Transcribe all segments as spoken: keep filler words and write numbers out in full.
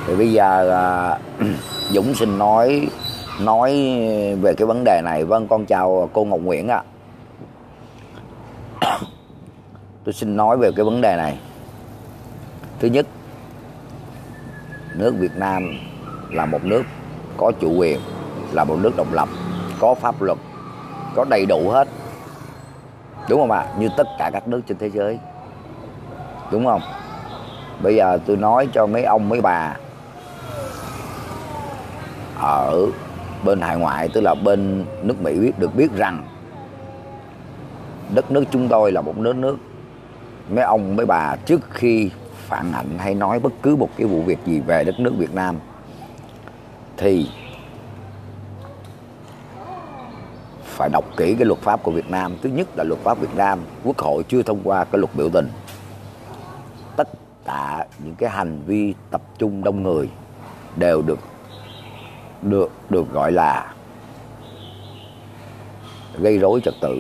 Thì bây giờ à, Dũng xin nói nói về cái vấn đề này. Vâng, con chào cô Ngọc Nguyễn ạ. Tôi xin nói về cái vấn đề này. Thứ nhất, nước Việt Nam là một nước có chủ quyền, là một nước độc lập, có pháp luật, có đầy đủ hết, đúng không ạ? Như tất cả các nước trên thế giới, đúng không? Bây giờ tôi nói cho mấy ông mấy bà ở bên hải ngoại, tức là bên nước Mỹ biết được biết rằng đất nước chúng tôi là một nước nước mấy ông mấy bà trước khi phản ảnh hay nói bất cứ một cái vụ việc gì về đất nước Việt Nam thì phải đọc kỹ cái luật pháp của Việt Nam. Thứ nhất là luật pháp Việt Nam, Quốc hội chưa thông qua cái luật biểu tình. Tất cả những cái hành vi tập trung đông người đều được được được gọi là gây rối trật tự,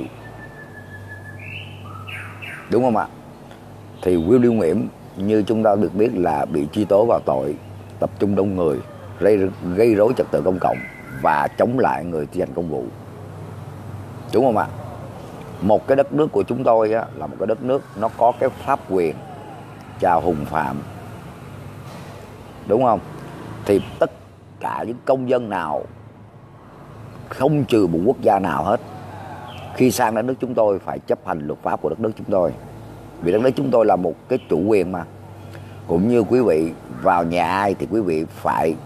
đúng không ạ? Thì William Nguyễn như chúng ta được biết là bị truy tố vào tội tập trung đông người, gây gây rối trật tự công cộng và chống lại người thi hành công vụ, đúng không ạ? Một cái đất nước của chúng tôi á, là một cái đất nước nó có cái pháp quyền chào hùng phạm, đúng không? Thì tất cả những công dân nào, không trừ một quốc gia nào hết, khi sang đất nước chúng tôi phải chấp hành luật pháp của đất nước chúng tôi. Vì đất nước chúng tôi là một cái chủ quyền mà. Cũng như quý vị vào nhà ai thì quý vị phải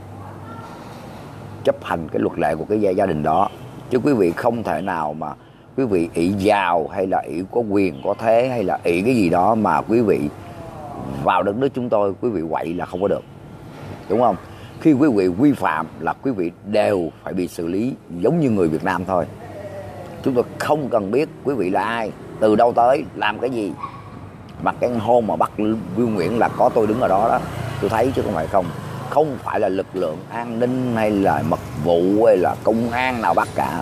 chấp hành cái luật lệ của cái gia, gia đình đó. Chứ quý vị không thể nào mà quý vị ỷ giàu hay là ỷ có quyền có thế hay là ỷ cái gì đó mà quý vị vào đất nước chúng tôi quý vị quậy là không có được, đúng không? Khi quý vị vi phạm là quý vị đều phải bị xử lý giống như người Việt Nam thôi. Chúng tôi không cần biết quý vị là ai, từ đâu tới, làm cái gì. Mà cái hôm mà bắt William Nguyễn là có tôi đứng ở đó đó, tôi thấy chứ không phải không. Không phải là lực lượng an ninh hay là mật vụ hay là công an nào bắt cả,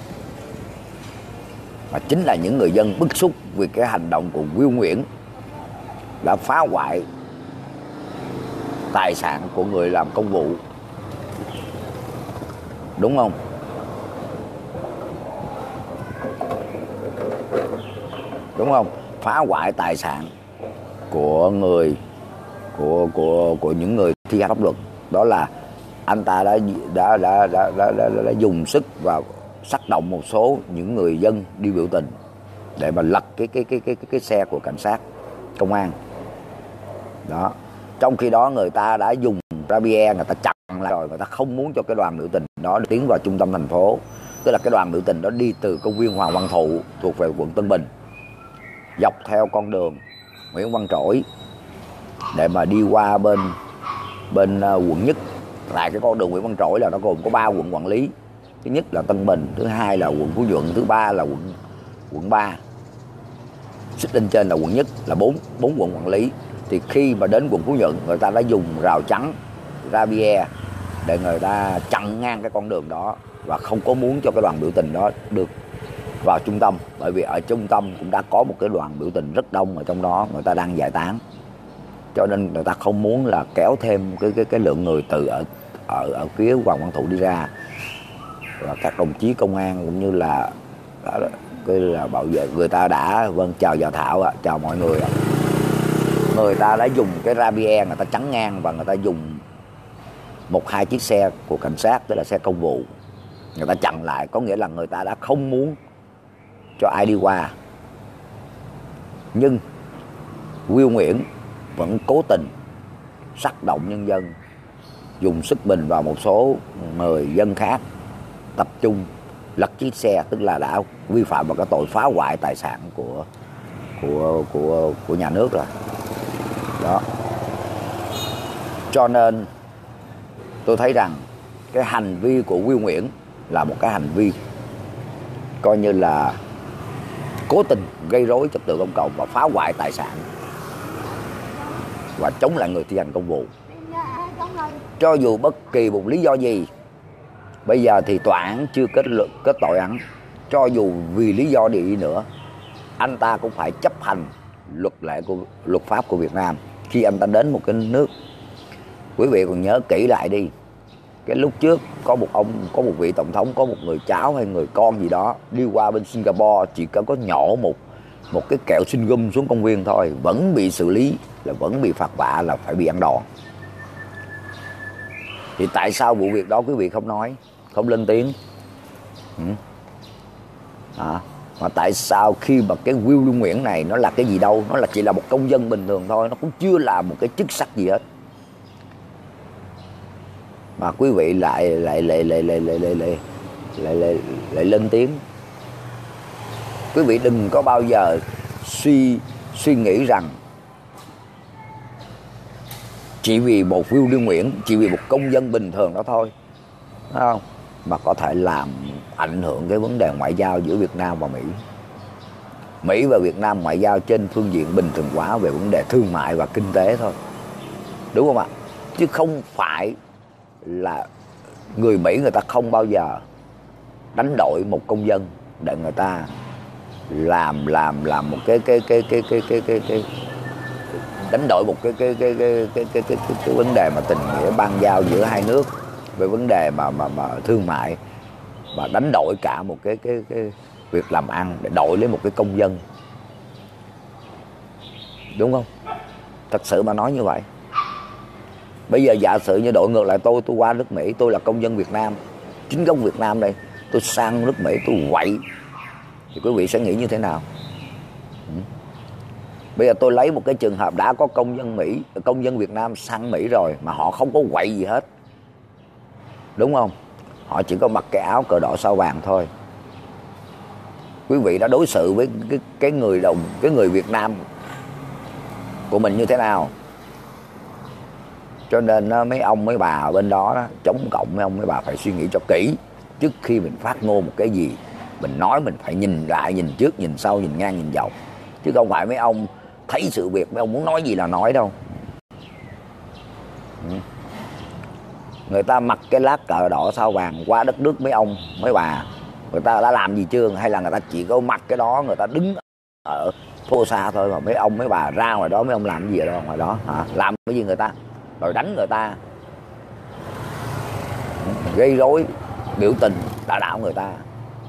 mà chính là những người dân bức xúc vì cái hành động của William Nguyễn đã phá hoại tài sản của người làm công vụ, đúng không? Đúng không? Phá hoại tài sản của người của của của những người thi hành pháp luật. Đó là anh ta đã đã đã đã, đã, đã, đã dùng sức và tác động một số những người dân đi biểu tình để mà lật cái cái cái cái cái, cái xe của cảnh sát công an. Đó. Trong khi đó người ta đã dùng Rabie, người ta chặn lại rồi, người ta không muốn cho cái đoàn biểu tình đó tiến vào trung tâm thành phố. Tức là cái đoàn biểu tình đó đi từ công viên Hoàng Văn Thụ thuộc về quận Tân Bình, dọc theo con đường Nguyễn Văn Trỗi để mà đi qua bên bên uh, quận Nhất. Tại cái con đường Nguyễn Văn Trỗi là nó gồm có ba quận quản lý. Thứ nhất là Tân Bình, thứ hai là quận Phú Nhuận, thứ ba là quận quận ba. Xích lên trên là quận Nhất, là bốn bốn quận quản lý. Thì khi mà đến quận Phú Nhuận, người ta đã dùng rào chắn Rabie để người ta chặn ngang cái con đường đó và không có muốn cho cái đoàn biểu tình đó được vào trung tâm. Bởi vì ở trung tâm cũng đã có một cái đoàn biểu tình rất đông ở trong đó, người ta đang giải tán, cho nên người ta không muốn là kéo thêm cái cái cái lượng người từ ở ở ở phía Hoàng Văn Thụ đi ra. Và các đồng chí công an cũng như là cái là bảo vệ, người ta đã vâng chào Già Thảo ạ, chào mọi người ạ. Người ta đã dùng cái Rabie, người ta chắn ngang và người ta dùng một hai chiếc xe của cảnh sát, tức là xe công vụ, người ta chặn lại. Có nghĩa là người ta đã không muốn cho ai đi qua. Nhưng William Nguyễn vẫn cố tình tác động nhân dân, dùng sức mình vào một số người dân khác, tập trung lật chiếc xe, tức là đã vi phạm vào cái tội phá hoại tài sản của của của của nhà nước rồi. Đó. Cho nên tôi thấy rằng cái hành vi của William Nguyễn là một cái hành vi coi như là cố tình gây rối trật tự công cộng và phá hoại tài sản và chống lại người thi hành công vụ. Cho dù bất kỳ một lý do gì, bây giờ thì tòa án chưa kết luận kết tội án, cho dù vì lý do gì đi nữa, anh ta cũng phải chấp hành luật lệ của luật pháp của Việt Nam khi anh ta đến một cái nước Quý vị còn nhớ kỹ lại đi, cái lúc trước có một ông, có một vị tổng thống, có một người cháu hay người con gì đó đi qua bên Singapore, chỉ cần có nhổ một một cái kẹo sinh gum xuống công viên thôi vẫn bị xử lý, là vẫn bị phạt vạ, là phải bị ăn đòn. Thì tại sao vụ việc đó quý vị không nói, không lên tiếng? Ừ. À, mà tại sao khi mà cái Will Lương Nguyễn này nó là cái gì đâu, nó là chỉ là một công dân bình thường thôi, nó cũng chưa là một cái chức sắc gì hết, mà quý vị lại lại lại lại lại lại lại lại lại, lại, lại lên tiếng. Quý vị đừng có bao giờ suy suy nghĩ rằng chỉ vì một Will Lương Nguyễn, chỉ vì một công dân bình thường đó thôi, phải không, mà có thể làm ảnh hưởng cái vấn đề ngoại giao giữa Việt Nam và Mỹ. Mỹ và Việt Nam ngoại giao trên phương diện bình thường hóa về vấn đề thương mại và kinh tế thôi, đúng không ạ? Chứ không phải là người Mỹ người ta không bao giờ đánh đổi một công dân để người ta làm làm làm một cái cái cái cái cái cái cái, cái đánh đổi một cái cái cái cái cái cái cái, cái, cái vấn đề mà tình nghĩa bang giao giữa hai nước về vấn đề mà mà mà thương mại, mà đánh đổi cả một cái cái cái việc làm ăn để đổi lấy một cái công dân, đúng không? Thật sự mà nói như vậy. Bây giờ giả sử như đội ngược lại tôi, tôi qua nước Mỹ, tôi là công dân Việt Nam, chính gốc Việt Nam đây, tôi sang nước Mỹ tôi quậy, thì quý vị sẽ nghĩ như thế nào? Ừ. Bây giờ tôi lấy một cái trường hợp đã có công dân Mỹ, công dân Việt Nam sang Mỹ rồi mà họ không có quậy gì hết, đúng không? Họ chỉ có mặc cái áo cờ đỏ sao vàng thôi. Quý vị đã đối xử với cái, cái người đồng, cái người Việt Nam của mình như thế nào? Cho nên mấy ông mấy bà ở bên đó, đó chống cộng, mấy ông mấy bà phải suy nghĩ cho kỹ trước khi mình phát ngôn một cái gì. Mình nói mình phải nhìn lại, nhìn trước, nhìn sau, nhìn ngang, nhìn dọc, chứ không phải mấy ông thấy sự việc mấy ông muốn nói gì là nói đâu. Người ta mặc cái lá cờ đỏ sao vàng qua đất nước mấy ông mấy bà, người ta đã làm gì chưa? Hay là người ta chỉ có mặc cái đó, người ta đứng ở phố xa thôi, mà mấy ông mấy bà ra ngoài đó, mấy ông làm cái gì ở đó ngoài đó hả? Làm cái gì người ta? Rồi đánh người ta, gây rối biểu tình đả đảo người ta.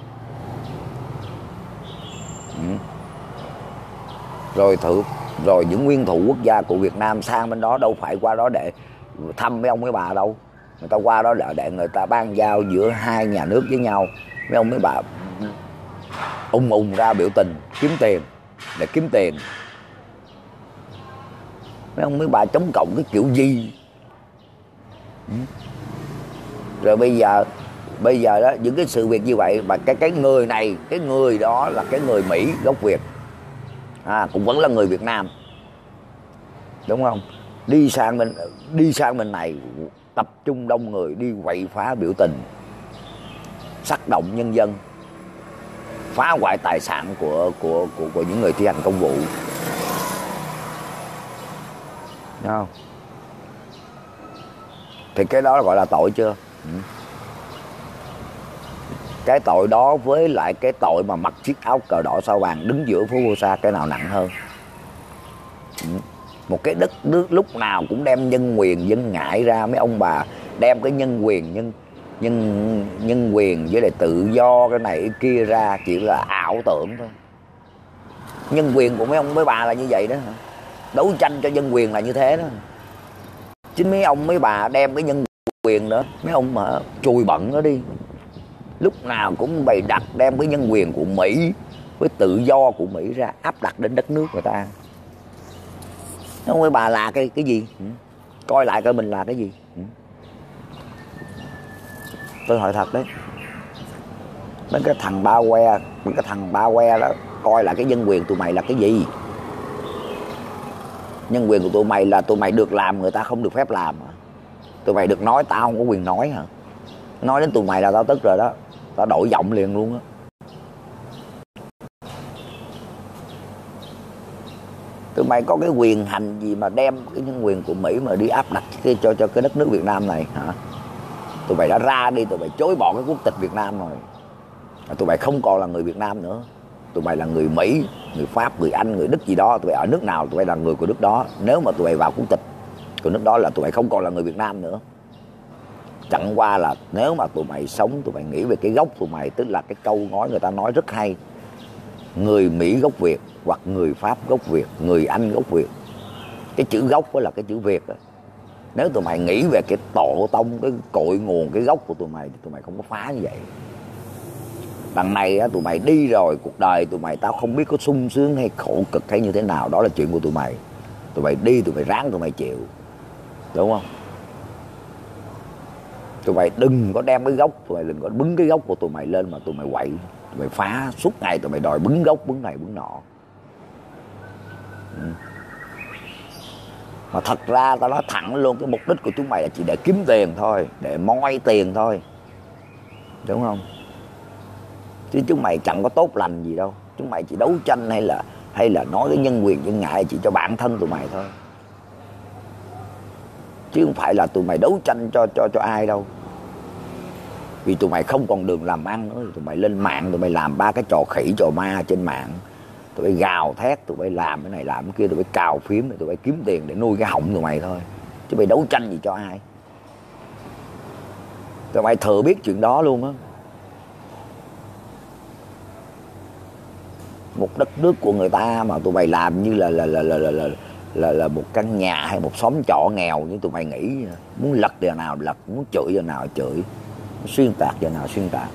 Ừ. Rồi thử rồi những nguyên thủ quốc gia của Việt Nam sang bên đó đâu phải qua đó để thăm mấy ông mấy bà đâu, người ta qua đó để, để người ta ban giao giữa hai nhà nước với nhau. Mấy ông mấy bà ung ung ra biểu tình kiếm tiền, để kiếm tiền. Mấy ông mấy bà chống cộng cái kiểu gì? Ừ. Rồi bây giờ bây giờ đó, những cái sự việc như vậy mà cái cái người này, cái người đó là cái người Mỹ gốc Việt, à, cũng vẫn là người Việt Nam, đúng không? Đi sang bên đi sang bên này tập trung đông người đi quậy phá biểu tình, sắc động nhân dân, phá hoại tài sản của của của, của những người thi hành công vụ, đúng không? Thì cái đó gọi là tội chưa? Ừ. Cái tội đó với lại cái tội mà mặc chiếc áo cờ đỏ sao vàng đứng giữa phố Vô Sa, cái nào nặng hơn? Ừ. Một cái đất nước lúc nào cũng đem nhân quyền dân ngại ra, mấy ông bà đem cái nhân quyền nhân nhân nhân quyền với lại tự do cái này cái kia ra chỉ là ảo tưởng thôi. Nhân quyền của mấy ông mấy bà là như vậy đó hả? Đấu tranh cho nhân quyền là như thế đó. Chính mấy ông mấy bà đem cái nhân quyền đó, mấy ông mà chùi bận nó đi, lúc nào cũng bày đặt đem cái nhân quyền của Mỹ với tự do của Mỹ ra áp đặt đến đất nước người ta. Mấy ông bà là cái cái gì? Ừ. Coi lại coi mình là cái gì? Ừ. Tôi hỏi thật đấy, mấy cái thằng ba que, mấy cái thằng ba que đó, coi lại cái nhân quyền tụi mày là cái gì? Nhân quyền của tụi mày là tụi mày được làm người ta không được phép làm hả? Tụi mày được nói tao không có quyền nói hả? Nói đến tụi mày là tao tức rồi đó, tao đổi giọng liền luôn á. Tụi mày có cái quyền hành gì mà đem cái nhân quyền của Mỹ mà đi áp đặt cái, cho cho cái đất nước Việt Nam này hả? Tụi mày đã ra đi, tụi mày chối bỏ cái quốc tịch Việt Nam rồi. Tụi mày không còn là người Việt Nam nữa. Tụi mày là người Mỹ, người Pháp, người Anh, người Đức gì đó. Tụi mày ở nước nào tụi mày là người của nước đó, nếu mà tụi mày vào quốc tịch của nước đó là tụi mày không còn là người Việt Nam nữa. Chẳng qua là nếu mà tụi mày sống, tụi mày nghĩ về cái gốc tụi mày, tức là cái câu nói người ta nói rất hay, người Mỹ gốc Việt hoặc người Pháp gốc Việt, người Anh gốc Việt. Cái chữ gốc đó là cái chữ Việt đó. Nếu tụi mày nghĩ về cái tổ tông, cái cội nguồn, cái gốc của tụi mày thì tụi mày không có phá như vậy. Đằng này á, tụi mày đi rồi, cuộc đời tụi mày tao không biết có sung sướng hay khổ cực hay như thế nào, đó là chuyện của tụi mày. Tụi mày đi, tụi mày ráng, tụi mày chịu, đúng không? Tụi mày đừng có đem cái gốc, tụi mày đừng có bứng cái gốc của tụi mày lên mà tụi mày quậy, tụi mày phá suốt ngày, tụi mày đòi bứng gốc, bứng này bứng nọ. Ừ. Mà thật ra tao nói thẳng luôn, cái mục đích của chúng mày là chỉ để kiếm tiền thôi, để moi tiền thôi, đúng không? Chứ chúng mày chẳng có tốt lành gì đâu. Chúng mày chỉ đấu tranh hay là hay là nói cái nhân quyền nhân ngại chỉ cho bản thân tụi mày thôi, chứ không phải là tụi mày đấu tranh cho cho cho ai đâu. Vì tụi mày không còn đường làm ăn nữa, tụi mày lên mạng, tụi mày làm ba cái trò khỉ trò ma trên mạng, tụi mày gào thét, tụi mày làm cái này làm cái kia, tụi mày cào phím, tụi mày kiếm tiền để nuôi cái họng tụi mày thôi, chứ mày đấu tranh gì cho ai. Tụi mày thừa biết chuyện đó luôn á. Một đất nước của người ta mà tụi mày làm như là là là là là là, là, là một căn nhà hay một xóm trọ nghèo như tụi mày nghĩ. Muốn lật giờ nào lật, muốn chửi giờ nào chửi, muốn xuyên tạc giờ nào xuyên tạc.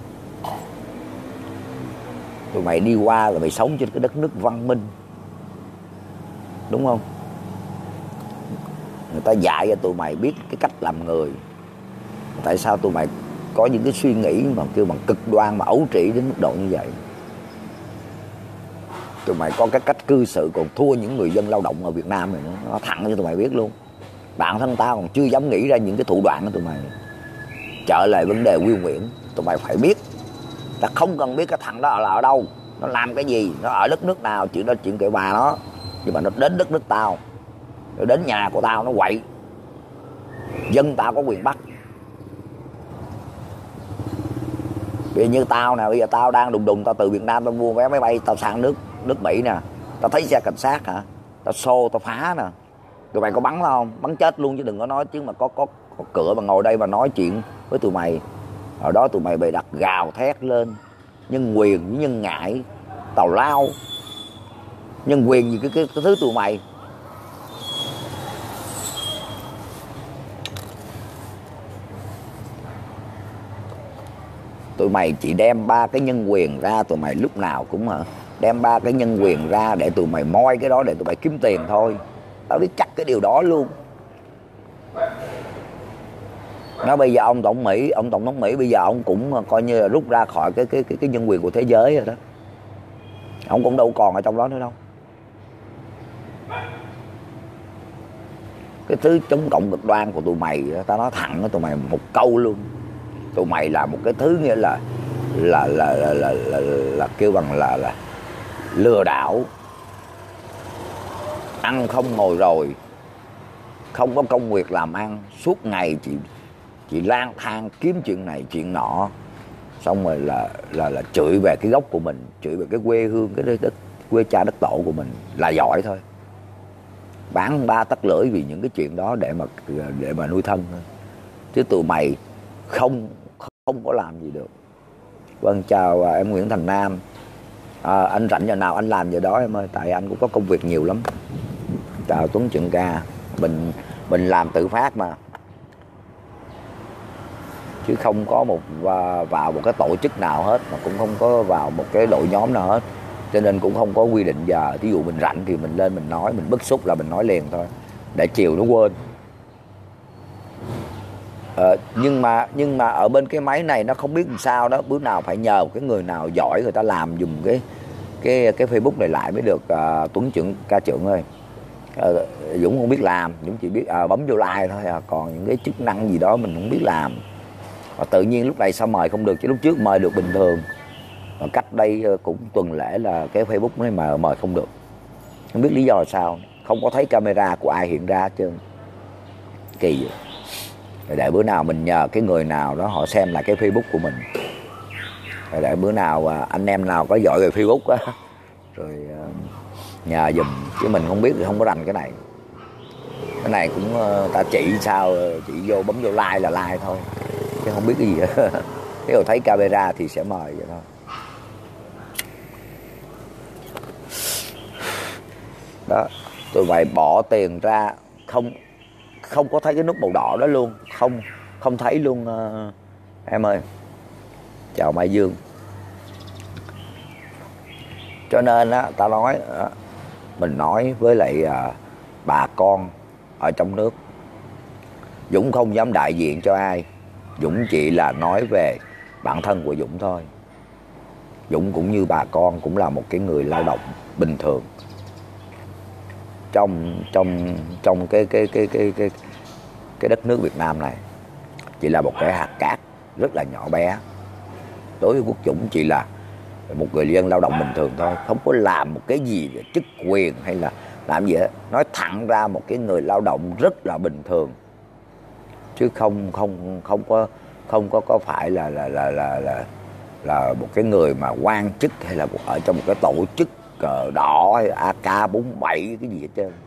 Tụi mày đi qua là mày sống trên cái đất nước văn minh, đúng không? Người ta dạy cho tụi mày biết cái cách làm người. Tại sao tụi mày có những cái suy nghĩ mà kêu bằng cực đoan, mà ấu trĩ đến mức độ như vậy? Tụi mày có cái cách cư xử còn thua những người dân lao động ở Việt Nam này nữa. Nó thẳng cho tụi mày biết luôn. Bản thân tao còn chưa dám nghĩ ra những cái thủ đoạn của tụi mày. Trở lại vấn đề Nguyên Nguyễn, tụi mày phải biết. Ta không cần biết cái thằng đó là ở đâu, nó làm cái gì, nó ở đất nước nào, chuyện đó chuyện kệ bà nó. Nhưng mà nó đến đất nước tao, nó đến nhà của tao nó quậy, dân tao có quyền bắt. Vì như tao nè, bây giờ tao đang đùng đùng, tao từ Việt Nam tao mua vé máy bay, tao sang nước nước Mỹ nè, tao thấy xe cảnh sát hả, tao xô tao phá nè. Tụi mày có bắn tao không? Bắn chết luôn chứ đừng có nói chứ mà có có, có cửa mà ngồi đây mà nói chuyện với tụi mày. Ở đó tụi mày bày đặt gào thét lên nhân quyền với nhân ngại, tào lao. Nhân quyền gì cái, cái, cái thứ tụi mày. Tụi mày chỉ đem ba cái nhân quyền ra, tụi mày lúc nào cũng hả, đem ba cái nhân quyền ra để tụi mày moi cái đó để tụi mày kiếm tiền thôi. Tao biết chắc cái điều đó luôn. Nó bây giờ ông tổng Mỹ, ông tổng thống Mỹ bây giờ ông cũng coi như là rút ra khỏi cái cái cái cái nhân quyền của thế giới rồi đó. Ông cũng đâu còn ở trong đó nữa đâu. Cái thứ chống cộng cực đoan của tụi mày, tao nói thẳng với tụi mày một câu luôn. Tụi mày là một cái thứ nghĩa là là là là là, là, là, là kêu bằng là là lừa đảo, ăn không ngồi rồi, không có công việc làm ăn, suốt ngày chị chị lang thang kiếm chuyện này chuyện nọ, xong rồi là là là chửi về cái gốc của mình, chửi về cái quê hương, cái đất quê cha đất tổ của mình là giỏi thôi. Bán ba tấc lưỡi vì những cái chuyện đó để mà để mà nuôi thân thôi. Chứ tụi mày không không có làm gì được. Vâng, chào em Nguyễn Thành Nam. À, anh rảnh giờ nào anh làm giờ đó em ơi, tại anh cũng có công việc nhiều lắm. Chào Tuấn Trần Ca. Mình mình làm tự phát mà, chứ không có một vào một cái tổ chức nào hết, mà cũng không có vào một cái đội nhóm nào hết, cho nên cũng không có quy định giờ. Ví dụ mình rảnh thì mình lên mình nói, mình bức xúc là mình nói liền thôi, để chiều nó quên. Ờ, nhưng mà nhưng mà ở bên cái máy này nó không biết làm sao đó, bữa nào phải nhờ một cái người nào giỏi người ta làm dùng cái cái cái Facebook này lại mới được. uh, Tuấn Trưởng Ca Trưởng ơi, uh, Dũng không biết làm, Dũng chỉ biết uh, bấm vô like thôi à. Còn những cái chức năng gì đó mình không biết làm. Và tự nhiên lúc này sao mời không được, chứ lúc trước mời được bình thường. Và cách đây cũng tuần lễ là cái Facebook này mà mời không được, không biết lý do là sao, không có thấy camera của ai hiện ra hết trơn, kỳ vậy. Rồi để bữa nào mình nhờ cái người nào đó họ xem lại cái Facebook của mình. Rồi để bữa nào anh em nào có giỏi về Facebook á, rồi nhờ giùm, chứ mình không biết thì không có rành cái này. Cái này cũng uh, ta chỉ sao, chỉ vô bấm vô like là like thôi, chứ không biết cái gì hết. Nếu thấy camera thì sẽ mời vậy thôi. Đó, tôi vậy bỏ tiền ra không không có thấy cái nút màu đỏ đó luôn, không không thấy luôn. Uh, em ơi, chào Mai Dương. Cho nên á, ta nói uh, mình nói với lại uh, bà con ở trong nước, Dũng không dám đại diện cho ai, Dũng chỉ là nói về bản thân của Dũng thôi. Dũng cũng như bà con, cũng là một cái người lao động bình thường trong trong trong cái cái cái cái cái cái đất nước Việt Nam này. Chỉ là một cái hạt cát rất là nhỏ bé. Đối với Quốc Dũng chỉ là một người dân lao động bình thường thôi, không có làm một cái gì về chức quyền hay là làm gì hết. Nói thẳng ra một cái người lao động rất là bình thường, chứ không không không có không có có phải là là là là là, là một cái người mà quan chức hay là ở trong một cái tổ chức cờ đỏ hay a ca bốn bảy cái gì hết trơn.